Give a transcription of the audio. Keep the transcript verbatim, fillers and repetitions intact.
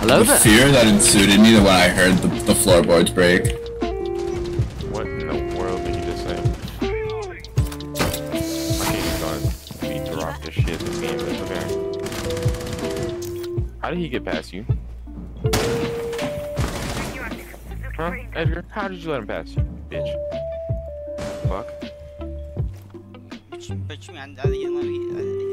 Hello the there. fear that ensued in me when I heard the, the floorboards break. What in the world did you just say? My game's gonna be dropped this shit this game, but okay. How did he get past you? Huh, Edgar? How did you let him pass you, bitch? Fuck. Bitch, bitch, man.